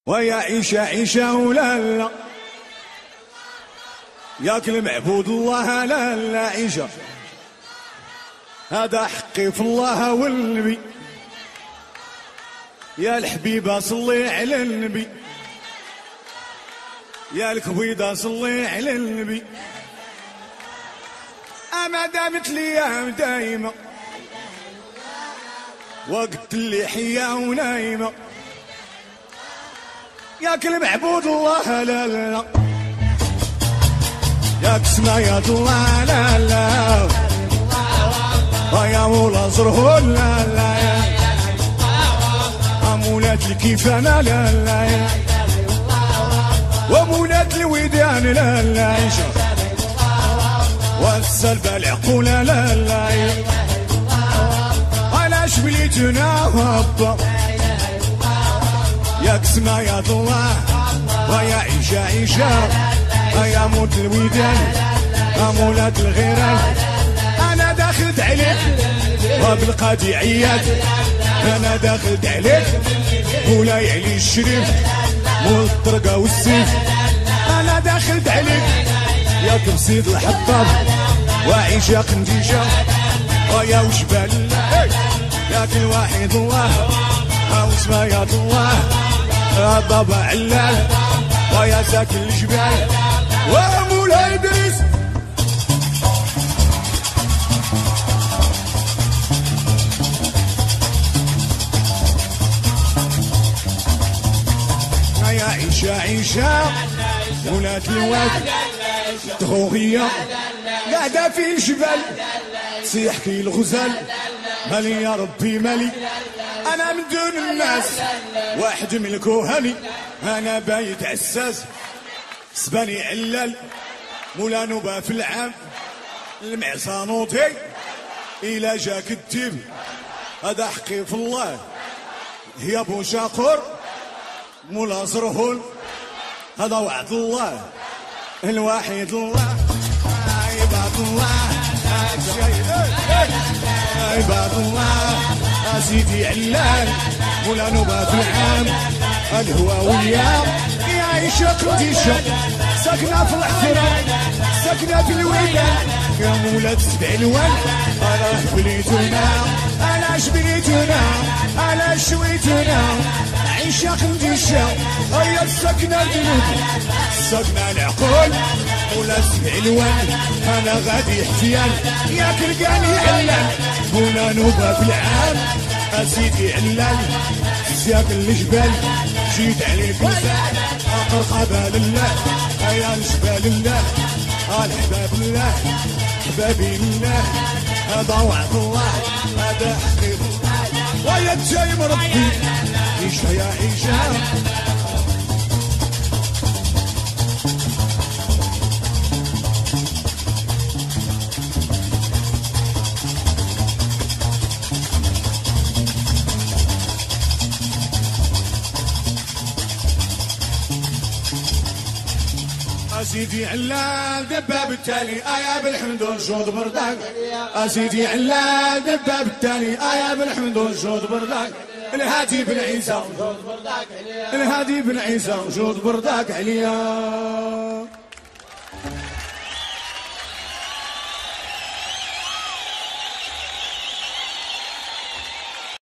ويا عيشة عيشة ولا لا ياك المعبود الله لا لا عيشة هذا حقي في الله والنبي يا الحبيبة صلي على النبي يا الكبيدة صلي على النبي أما دامت لي دايمة وقت اللي حيا ونايمة ياك المعبود الله لا لا ياك سمايات الله لا لا يا مولا زرهول لا لا يا مولات الكيفانة لا لا يا ومولات الودان لا لا يا والسلبة العقولة لا لا يا علاش بليتنا هبا ياك سمايات الله ويا عيشة عيشة يا موت الودان يا مولات الغيران أنا داخلت عليك وبالقادعيات أنا داخلت عليك مولاي علي الشريف مول الطرقة والسيف أنا داخلت عليك يا كبسيد الحطاب وعيشة قنديشة ويا وشبال الله ياك الواحد الله وسمايات الله يا بابا علال ويا ساكن الجبال ومولاي ادريس يا عيشة عيشة ولات الواد تغوغية قاعدة في الجبال تصيح كي الغزال مالي يا ربي مالي أنا من دون الناس واحد ملكو هني أنا بايت عساس سباني علال مولا نوبة في العام المعصانوتي إلا جاك الديب هذا حقي في الله هي بو شاقور مولا زرهول هذا وعد الله الواحد الله عباد الله عباد الله سيدي علال مولا نوبة في العام الهواوية يا عيشة قديشة ساكنة في الحفرة ساكنة في الويدان يا مولا تسبع الوان أنا بليتنا أنا شبليتنا أنا شويتنا عيشة قديشة هيا الساكنة الجنود ساكنة العقول مولا سبع الوان أنا غادي احتيال يا كلقاني علال مولا نوبة في العام أسيدي علال سياق الجبال جيت عليك نسال قرقبة لله يا الجبال الله الحباب الله حبابي الله هذا وعد الله هذا حقيق الله ويا الجايم ربي عيشة يا عيشة أسيدي علال دباب التالي آيا بالحمد والجود برداك أسيدي علال دباب التالي آيا بالحمد والجود برداك الهادي بن عيسى الهادي بن عيسى وجود برداك عليا.